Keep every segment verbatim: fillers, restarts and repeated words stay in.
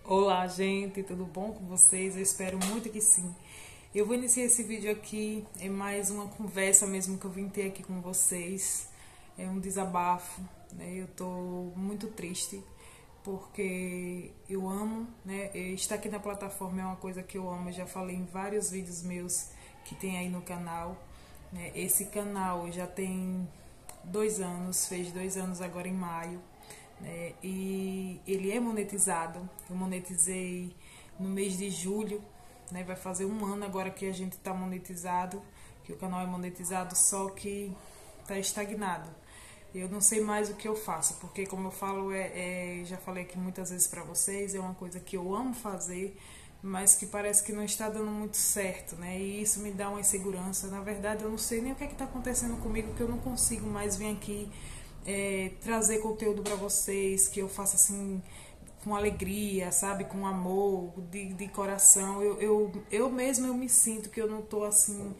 Olá, gente, tudo bom com vocês? Eu espero muito que sim. Eu vou iniciar esse vídeo aqui, é mais uma conversa mesmo que eu vim ter aqui com vocês. É um desabafo, né? Eu tô muito triste porque eu amo, né? Estar aqui na plataforma é uma coisa que eu amo, eu já falei em vários vídeos meus que tem aí no canal, né? Esse canal já tem dois anos, fez dois anos agora em maio, né? E ele é monetizado. Eu monetizei no mês de julho, né? Vai fazer um ano agora que a gente está monetizado, que o canal é monetizado, só que está estagnado. Eu não sei mais o que eu faço, porque como eu falo, é, é já falei aqui muitas vezes para vocês, é uma coisa que eu amo fazer, mas que parece que não está dando muito certo, né? E isso me dá uma insegurança. Na verdade, eu não sei nem o que é que está acontecendo comigo, que eu não consigo mais vir aqui é, trazer conteúdo para vocês, que eu faça assim com alegria, sabe, com amor, de, de coração. Eu, eu, eu mesma eu me sinto que eu não tô assim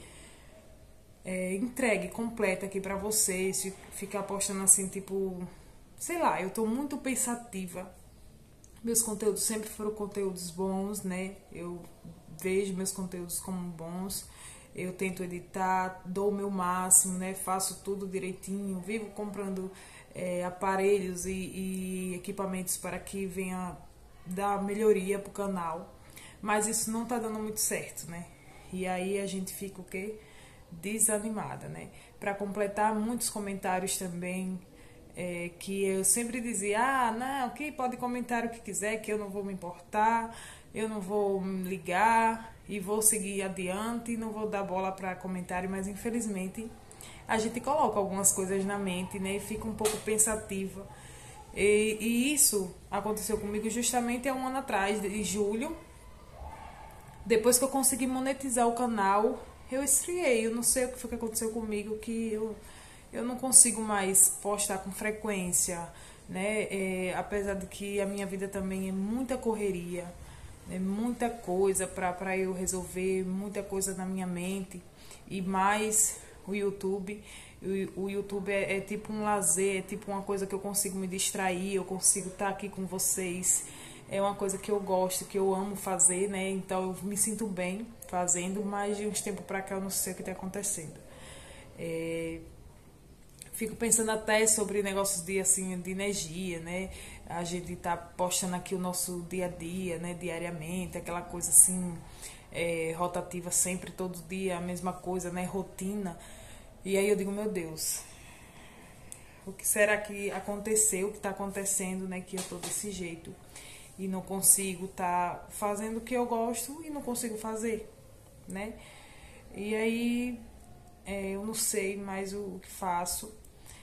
é, entregue, completa aqui pra vocês, ficar postando assim, tipo, sei lá, eu tô muito pensativa. Meus conteúdos sempre foram conteúdos bons, né? Eu vejo meus conteúdos como bons. Eu tento editar, dou o meu máximo, né? Faço tudo direitinho, vivo comprando é, aparelhos e, e equipamentos para que venha dar melhoria pro canal. Mas isso não tá dando muito certo, né? E aí a gente fica o quê? Desanimada, né? Para completar, muitos comentários também é, que eu sempre dizia, ah, não, que pode comentar o que quiser, que eu não vou me importar, eu não vou me ligar e vou seguir adiante, não vou dar bola para comentário, mas infelizmente a gente coloca algumas coisas na mente, né, e fica um pouco pensativa. E, e isso aconteceu comigo justamente há um ano atrás, de julho, depois que eu consegui monetizar o canal, eu esfriei. Eu não sei o que foi que aconteceu comigo, que eu, eu não consigo mais postar com frequência, né? É, apesar de que a minha vida também é muita correria, é muita coisa para eu resolver, muita coisa na minha mente. E mais o YouTube. O, o YouTube é, é tipo um lazer, é tipo uma coisa que eu consigo me distrair, eu consigo estar aqui com vocês. É uma coisa que eu gosto, que eu amo fazer, né? Então eu me sinto bem fazendo, mas de uns tempos pra cá eu não sei o que está acontecendo. É, fico pensando até sobre negócios de, assim, de energia, né? A gente tá postando aqui o nosso dia a dia, né? Diariamente, aquela coisa assim, é, rotativa sempre, todo dia, a mesma coisa, né? Rotina. E aí eu digo, meu Deus, o que será que aconteceu, o que está acontecendo, né? Que eu tô desse jeito e não consigo estar tá fazendo o que eu gosto e não consigo fazer, né? E aí é, eu não sei mais o, o que faço.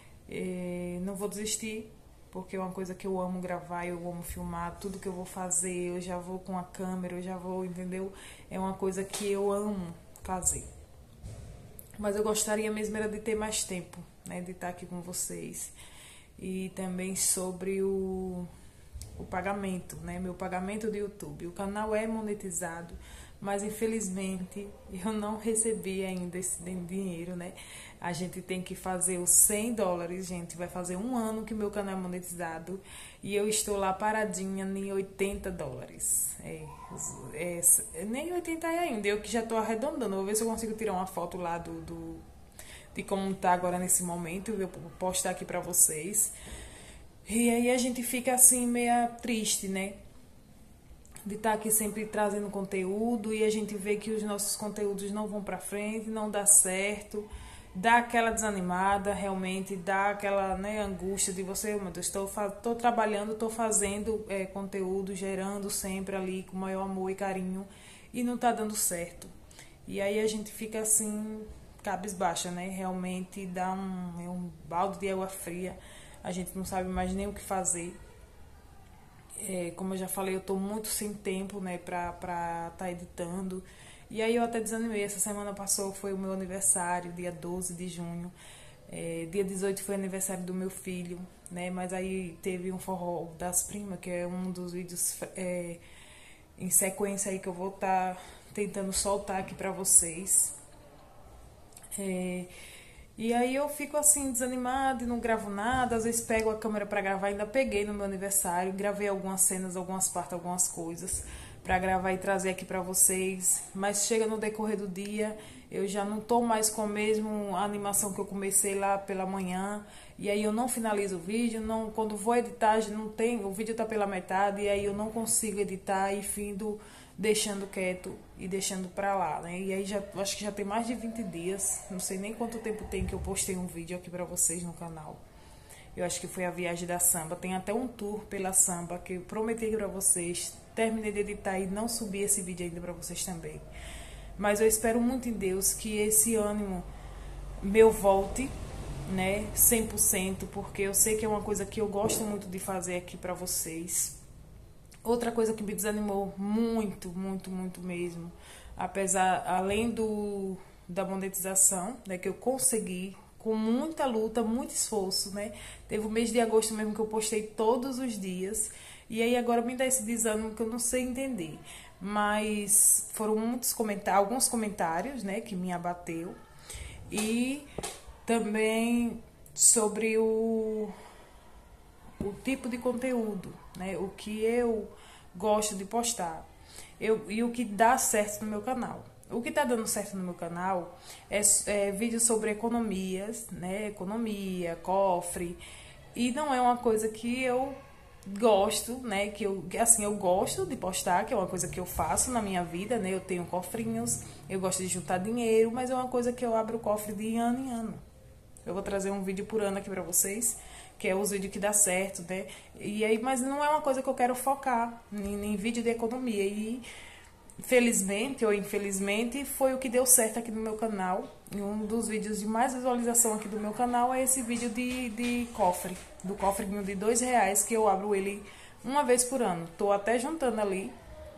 É, não vou desistir, porque é uma coisa que eu amo gravar, eu amo filmar, tudo que eu vou fazer, eu já vou com a câmera, eu já vou, entendeu? É uma coisa que eu amo fazer. Mas eu gostaria mesmo era de ter mais tempo, né? De estar aqui com vocês. E também sobre o o pagamento, né? Meu pagamento do YouTube. O canal é monetizado, mas infelizmente eu não recebi ainda esse dinheiro, né? A gente tem que fazer os cem dólares, gente. Vai fazer um ano que meu canal é monetizado e eu estou lá paradinha em oitenta dólares. É, é, nem oitenta é ainda, eu que já estou arredondando. Vou ver se eu consigo tirar uma foto lá do, do de como tá agora nesse momento. Eu vou postar aqui pra vocês. E aí a gente fica assim meio triste, né? De estar aqui sempre trazendo conteúdo e a gente vê que os nossos conteúdos não vão pra frente, não dá certo, dá aquela desanimada, realmente dá aquela, né, angústia de você, oh, meu Deus, estou tô trabalhando, estou fazendo é, conteúdo, gerando sempre ali com o maior amor e carinho e não tá dando certo. E aí a gente fica assim, cabisbaixa, né? Realmente dá um, é um balde de água fria. A gente não sabe mais nem o que fazer. É, como eu já falei, eu estou muito sem tempo, né, pra estar tá editando. E aí eu até desanimei. Essa semana passou, foi o meu aniversário, dia doze de junho. É, dia dezoito foi aniversário do meu filho, né? Mas aí teve um forró das primas, que é um dos vídeos é, em sequência aí que eu vou estar tá tentando soltar aqui pra vocês. É, E aí eu fico assim, desanimada e não gravo nada. Às vezes pego a câmera pra gravar, ainda peguei no meu aniversário, gravei algumas cenas, algumas partes, algumas coisas pra gravar e trazer aqui pra vocês. Mas chega no decorrer do dia, eu já não tô mais com a mesma animação que eu comecei lá pela manhã. E aí eu não finalizo o vídeo, não, quando vou editar, já não tem, o vídeo tá pela metade, e aí eu não consigo editar e findo deixando quieto e deixando pra lá, né? E aí já acho que já tem mais de vinte dias, não sei nem quanto tempo tem que eu postei um vídeo aqui pra vocês no canal. Eu acho que foi a viagem da samba, tem até um tour pela samba que eu prometi aqui pra vocês. Terminei de editar e não subi esse vídeo ainda pra vocês também. Mas eu espero muito em Deus que esse ânimo meu volte, né, cem por cento, porque eu sei que é uma coisa que eu gosto muito de fazer aqui pra vocês. Outra coisa que me desanimou muito, muito, muito mesmo, apesar, além do, da monetização, né, que eu consegui, com muita luta, muito esforço, né, teve o mês de agosto mesmo que eu postei todos os dias, e aí agora me dá esse desânimo que eu não sei entender, mas foram muitos comentários, alguns comentários, né, que me abateu, e também sobre o o tipo de conteúdo, né? O que eu gosto de postar eu, e o que dá certo no meu canal. O que está dando certo no meu canal é, é vídeos sobre economias, né? Economia, cofre, e não é uma coisa que eu gosto, né? Que eu, assim, eu gosto de postar, que é uma coisa que eu faço na minha vida, né? Eu tenho cofrinhos, eu gosto de juntar dinheiro, mas é uma coisa que eu abro o cofre de ano em ano. Eu vou trazer um vídeo por ano aqui pra vocês, que é os vídeos que dá certo, né? E aí, mas não é uma coisa que eu quero focar em, em vídeo de economia. E felizmente ou infelizmente foi o que deu certo aqui no meu canal. E um dos vídeos de mais visualização aqui do meu canal é esse vídeo de, de cofre, do cofrinho de dois reais, que eu abro ele uma vez por ano. Tô até juntando ali,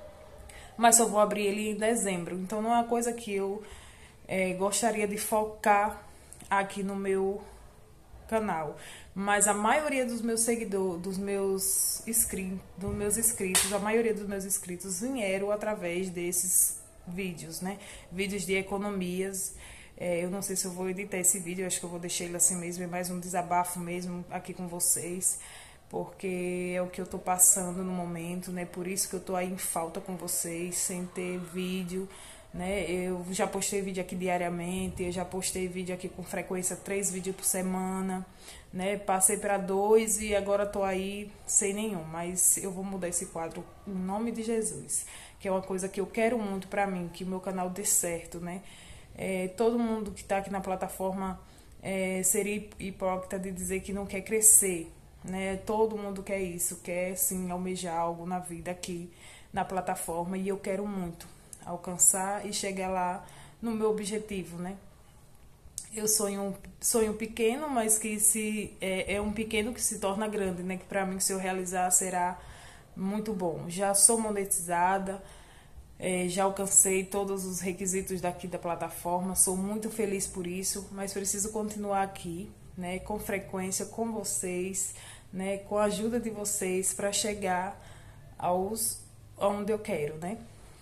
mas só vou abrir ele em dezembro. Então não é uma coisa que eu é, gostaria de focar aqui no meu canal, mas a maioria dos meus seguidores, dos meus inscritos, dos meus inscritos, a maioria dos meus inscritos vieram através desses vídeos, né? Vídeos de economias. É, eu não sei se eu vou editar esse vídeo, eu acho que eu vou deixar ele assim mesmo, é mais um desabafo mesmo aqui com vocês, porque é o que eu tô passando no momento, né? Por isso que eu tô aí em falta com vocês, sem ter vídeo, né? Eu já postei vídeo aqui diariamente, eu já postei vídeo aqui com frequência, três vídeos por semana, né? Passei para dois e agora tô aí sem nenhum, mas eu vou mudar esse quadro em nome de Jesus, que é uma coisa que eu quero muito pra mim, que o meu canal dê certo, né? É, todo mundo que tá aqui na plataforma é, seria hipócrita de dizer que não quer crescer, né? Todo mundo quer isso, quer sim almejar algo na vida aqui na plataforma, e eu quero muito alcançar e chegar lá no meu objetivo, né? Eu sonho um sonho pequeno, mas que se é, é um pequeno que se torna grande, né? Que para mim, se eu realizar, será muito bom. Já sou monetizada, é, já alcancei todos os requisitos daqui da plataforma, sou muito feliz por isso, mas preciso continuar aqui, né? Com frequência com vocês, né? Com a ajuda de vocês para chegar aos aonde eu quero, né?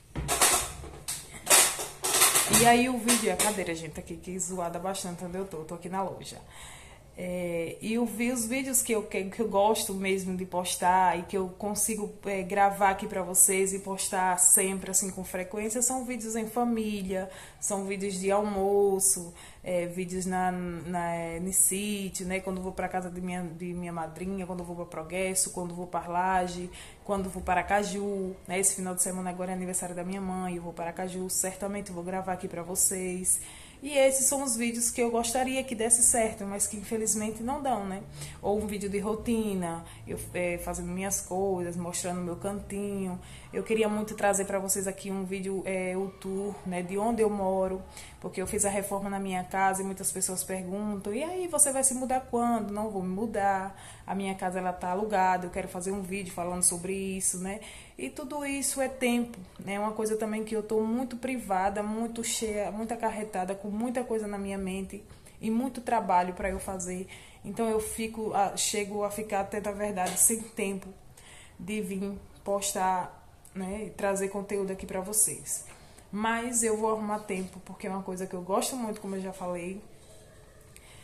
E aí o vídeo, a cadeira, gente, aqui que zoada bastante onde eu tô, tô aqui na loja. É, e eu vi os vídeos que eu, que, que eu gosto mesmo de postar e que eu consigo é, gravar aqui pra vocês e postar sempre, assim, com frequência, são vídeos em família, são vídeos de almoço, é, vídeos na, na, é, no sítio, né, quando vou pra casa de minha, de minha madrinha, quando vou pra Progresso, quando vou para Laje, quando vou para Aracaju, né, esse final de semana agora é aniversário da minha mãe, eu vou para Aracaju, certamente vou gravar aqui pra vocês. E esses são os vídeos que eu gostaria que desse certo, mas que infelizmente não dão, né? Ou um vídeo de rotina, eu é, fazendo minhas coisas, mostrando meu cantinho. Eu queria muito trazer para vocês aqui um vídeo, é, o tour, né, de onde eu moro, porque eu fiz a reforma na minha casa e muitas pessoas perguntam, e aí, você vai se mudar quando? Não vou me mudar, a minha casa ela tá alugada, eu quero fazer um vídeo falando sobre isso, né? E tudo isso é tempo, né? É uma coisa também que eu tô muito privada, muito cheia, muito acarretada, com muita coisa na minha mente e muito trabalho para eu fazer. Então eu fico, chego a ficar até, na verdade, sem tempo de vir postar, né, trazer conteúdo aqui para vocês. Mas eu vou arrumar tempo, porque é uma coisa que eu gosto muito, como eu já falei.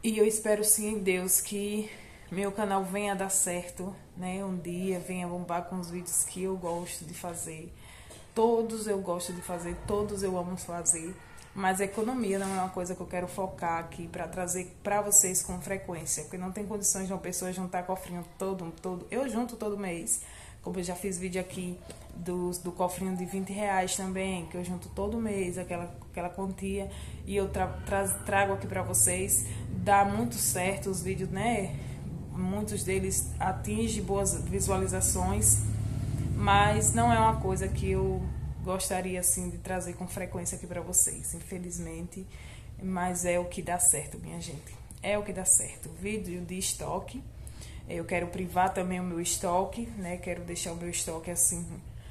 E eu espero sim em Deus que meu canal venha a dar certo, né? Um dia venha bombar com os vídeos que eu gosto de fazer. Todos eu gosto de fazer, todos eu amo fazer. Mas a economia não é uma coisa que eu quero focar aqui para trazer para vocês com frequência. Porque não tem condições de uma pessoa juntar cofrinho todo, todo. Eu junto todo mês. Como eu já fiz vídeo aqui do, do cofrinho de vinte reais também, que eu junto todo mês, aquela, aquela quantia. E eu tra, tra, trago aqui para vocês. Dá muito certo os vídeos, né? Muitos deles atingem boas visualizações. Mas não é uma coisa que eu gostaria assim de trazer com frequência aqui para vocês, infelizmente. Mas é o que dá certo, minha gente. É o que dá certo. Vídeo de estoque. Eu quero privar também o meu estoque, né? Quero deixar o meu estoque assim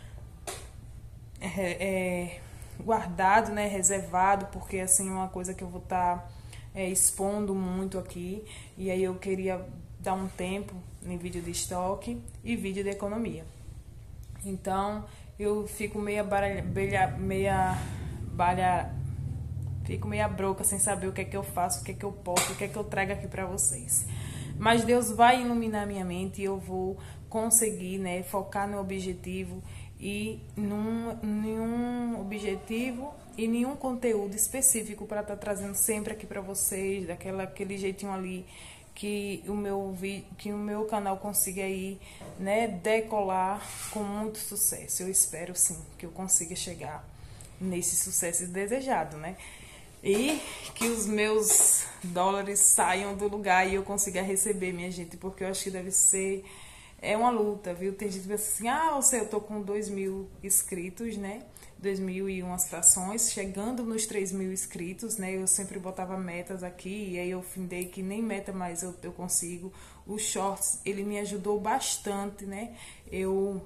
é, é, guardado, né? Reservado, porque assim é uma coisa que eu vou estar tá, é, expondo muito aqui. E aí eu queria dar um tempo em vídeo de estoque e vídeo de economia. Então eu fico meia baralha, meia balha, fico meia broca sem saber o que é que eu faço, o que é que eu posso, o que é que eu trago aqui para vocês. Mas Deus vai iluminar minha mente e eu vou conseguir, né, focar no objetivo e num, nenhum objetivo e nenhum conteúdo específico para estar tá trazendo sempre aqui para vocês, daquela aquele jeitinho ali que o meu que o meu canal consiga aí, né, decolar com muito sucesso. Eu espero sim que eu consiga chegar nesse sucesso desejado, né? E que os meus dólares saiam do lugar e eu consiga receber, minha gente, porque eu acho que deve ser é uma luta, viu? Tem gente que pensa assim, ah, você, eu tô com dois mil inscritos, né? Dois mil e umas frações, chegando nos três mil inscritos, né? Eu sempre botava metas aqui e aí eu findei que nem meta mais eu, eu consigo. O Shorts, ele me ajudou bastante, né? Eu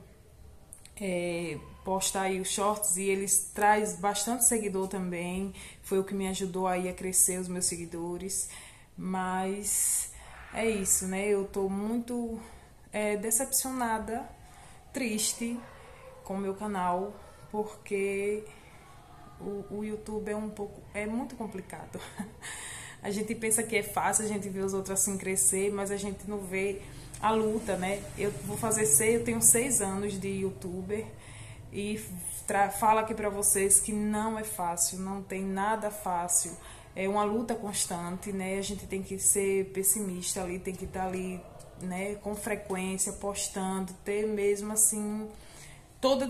é, postar aí os Shorts e eles traz bastante seguidor também. Foi o que me ajudou aí a crescer os meus seguidores. Mas é isso, né? Eu tô muito é, decepcionada, triste com o meu canal, porque o, o YouTube é um pouco, é muito complicado. A gente pensa que é fácil, a gente vê os outros assim crescer, mas a gente não vê a luta, né? Eu vou fazer seis, eu tenho seis anos de YouTuber e falo aqui pra vocês que não é fácil, não tem nada fácil. É uma luta constante, né? A gente tem que ser pessimista ali, tem que estar ali, né, com frequência, postando, ter mesmo assim toda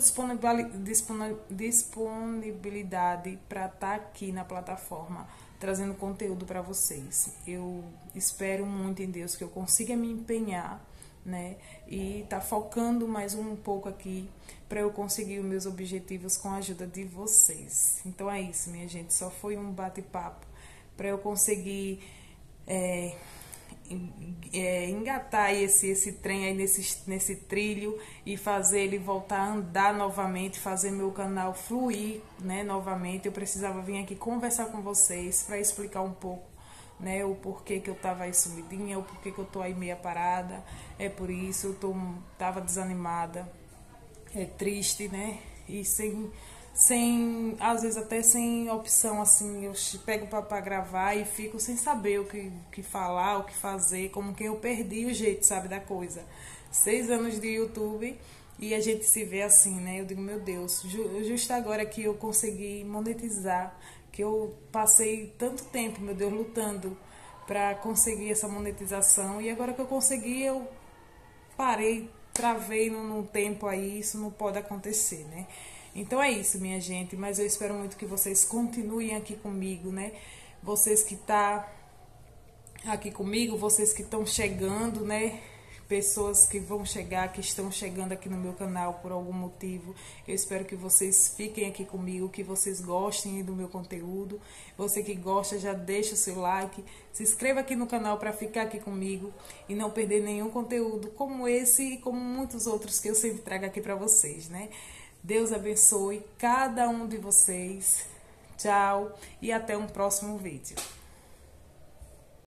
disponibilidade para estar aqui na plataforma trazendo conteúdo para vocês. Eu espero muito em Deus que eu consiga me empenhar, né, e tá focando mais um pouco aqui para eu conseguir os meus objetivos com a ajuda de vocês. Então é isso, minha gente, só foi um bate-papo para eu conseguir é, É, engatar esse, esse trem aí nesse, nesse trilho e fazer ele voltar a andar novamente, fazer meu canal fluir, né, novamente. Eu precisava vir aqui conversar com vocês para explicar um pouco, né, o porquê que eu tava aí sumidinha, o porquê que eu tô aí meia parada. É por isso, eu tô, tava desanimada, é triste, né, e sem... sem, às vezes até sem opção, assim, eu pego para gravar e fico sem saber o que, que falar, o que fazer, como que eu perdi o jeito, sabe, da coisa. Seis anos de YouTube e a gente se vê assim, né? Eu digo, meu Deus, justo agora que eu consegui monetizar, que eu passei tanto tempo, meu Deus, lutando para conseguir essa monetização e agora que eu consegui, eu parei, travei num tempo aí, isso não pode acontecer, né? Então é isso, minha gente, mas eu espero muito que vocês continuem aqui comigo, né? Vocês que tá aqui comigo, vocês que estão chegando, né? Pessoas que vão chegar, que estão chegando aqui no meu canal por algum motivo. Eu espero que vocês fiquem aqui comigo, que vocês gostem do meu conteúdo. Você que gosta, já deixa o seu like, se inscreva aqui no canal para ficar aqui comigo e não perder nenhum conteúdo como esse e como muitos outros que eu sempre trago aqui para vocês, né? Deus abençoe cada um de vocês. Tchau e até um próximo vídeo.